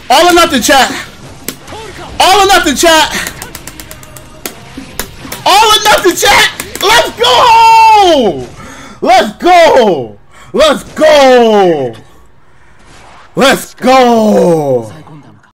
All or nothing, chat. All or nothing, chat. All or nothing, chat. Let's go. Let's go. Let's go. Let's go.